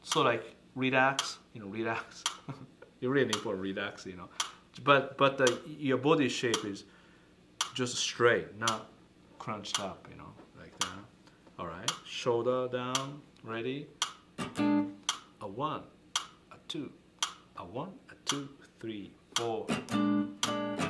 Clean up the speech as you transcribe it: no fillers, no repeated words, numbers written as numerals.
So like relax, relax. You really need for relax, But your body shape is just straight, not crunched up, like that. All right, shoulder down, ready? A 1, a 2, a 1, a 2, 3, 4.